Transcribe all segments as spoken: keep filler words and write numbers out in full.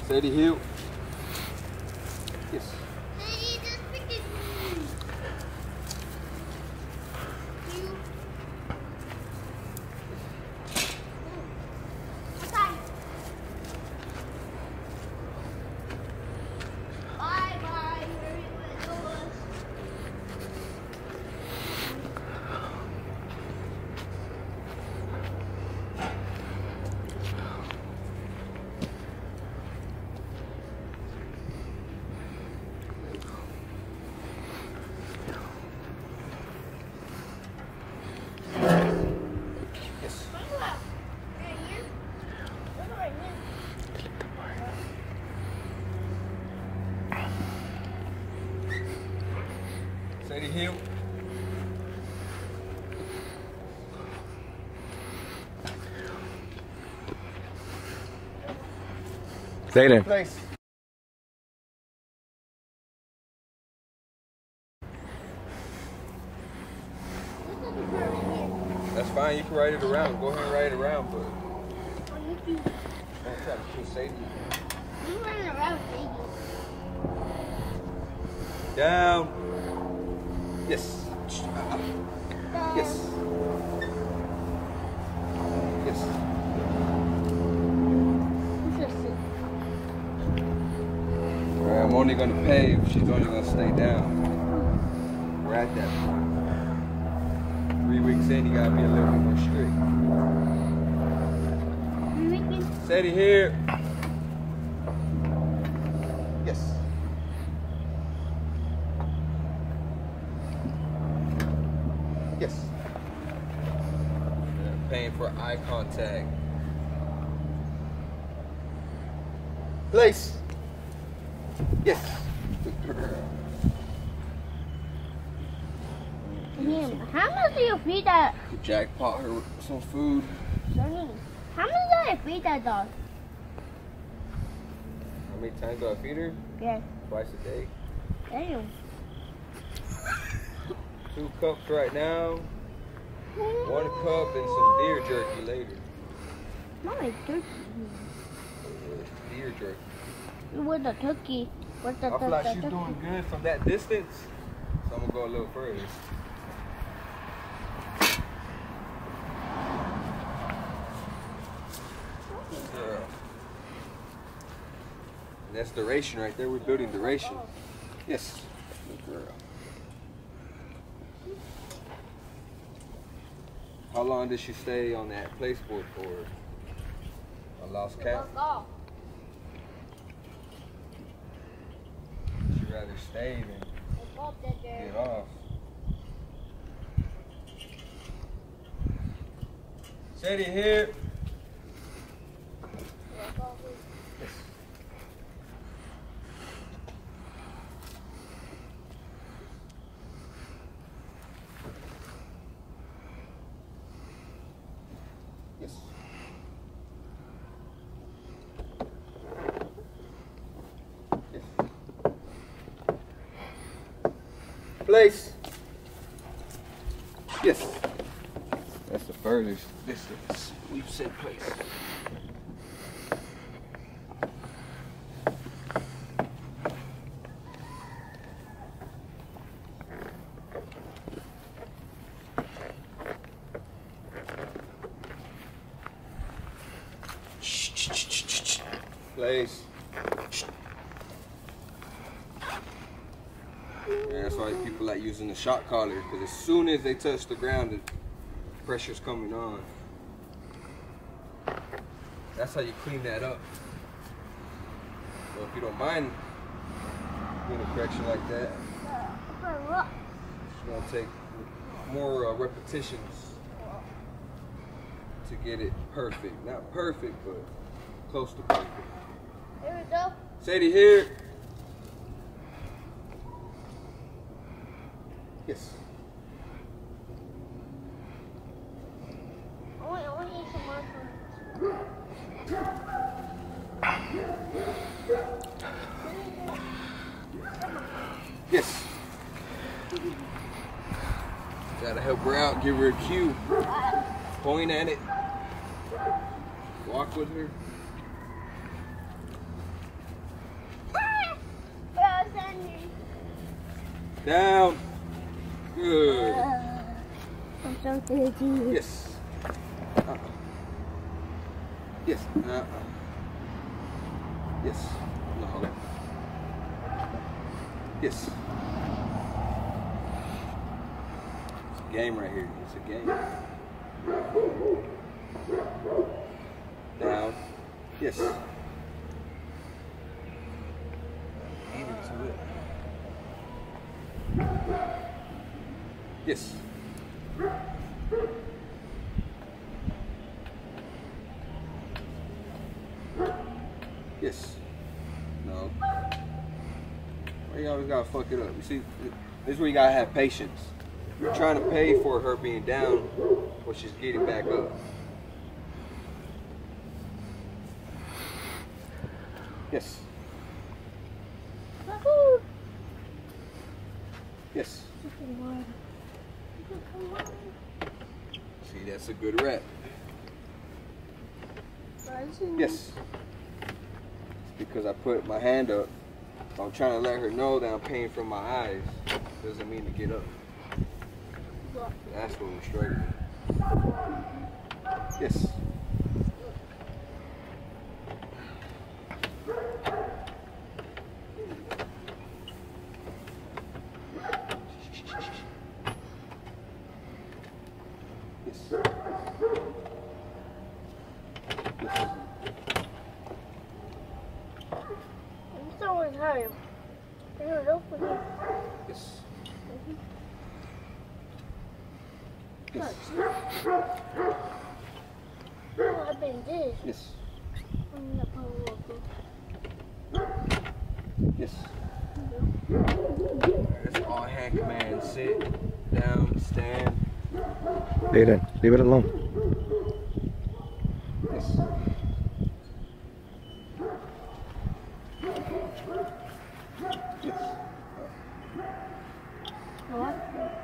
Steady heel. Yes. Daddy, just pick it. You. Okay. Bye bye. Hurry with us. Steady heel. Stay there. Place. That's fine, you can ride it around. Go ahead and ride it around, but don't try to kill Sadie. I'm running around, baby. Down. Yes. Yes. Yes. Alright, I'm only gonna pay if she's only gonna stay down. We're at that point. Three weeks in, you gotta be a little bit more strict. Steady here. Yes. Yes. Yeah, paying for eye contact. Place. Yes. Good girl. Yeah, how much do you feed that? You jackpot her with some food. How much do I feed that dog? How many times do I feed her? Yeah. Twice a day. Damn. Two cups right now. One cup and some deer jerky later. My turkey. Deer jerky. With the turkey. With the, I feel the, like the she's turkey. doing good from that distance, so I'm gonna go a little further. Girl. And that's duration right there. We're building duration. Yes. Good girl. How long did she stay on that play sport for? I lost count. She'd rather stay than get off. Steady here. Yes. Yes. Yes. Place. Yes. That's the furthest distance we've said place. Place. Yeah, that's why people like using the shock collar, because as soon as they touch the ground, the pressure's coming on. That's how you clean that up. So if you don't mind doing a correction like that, it's gonna take more uh, repetitions to get it perfect. Not perfect, but close to perfect. Here we go. Sadie here. Yes. I want, I want to eat some more food. Yes. Gotta help her out, give her a cue. Point at it. Walk with her. Down. Good. I'm so dizzy. Yes. Uh-uh. Yes. Uh-uh. Yes. No, okay. Yes. It's a game right here. It's a game. Down. Yes. Get into it. Yes. Yes. No. Why you always gotta fuck it up? You see, this is where you gotta have patience. You're trying to pay for her being down while she's getting back up. Yes. Woohoo! Yes. See, that's a good rep. Yes. Because I put my hand up, I'm trying to let her know that I'm paying from my eyes. Doesn't mean to get up. That's what we're struggling. Yes. Yes. Yes. I'm so tired. I don't know for you. Yes. Yes. Oh, I've been this. Yes. I'm not gonna walk. Yes. That's all hand command. Sit down, stand. Leave it in. Leave it alone. Yes. Yes. What?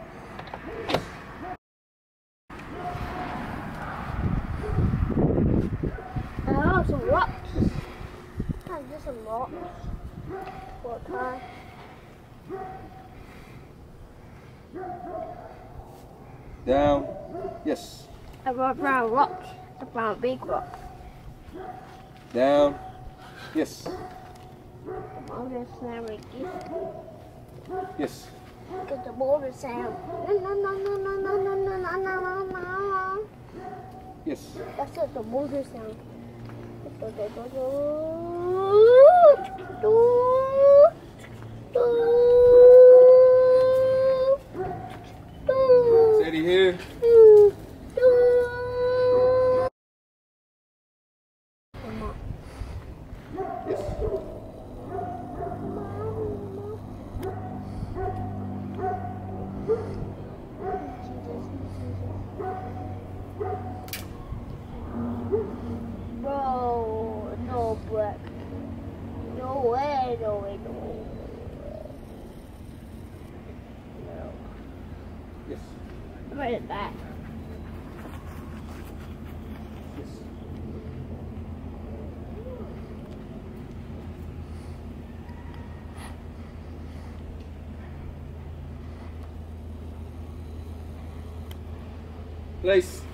Oh, some rocks. That's just some rocks. What time? Down. Yes. I brought brown rocks. I found a big rock. Down. Yes. I'm gonna sound like this. Yes. Get the boulder sound. No, no, no, no, no, no, no, no, no, no, no, no. Yes. That's what the boulder sound. Steady here. Yes. Bro, no black. No way, no way, no way. No. Yes. Right at that. Yes. Place.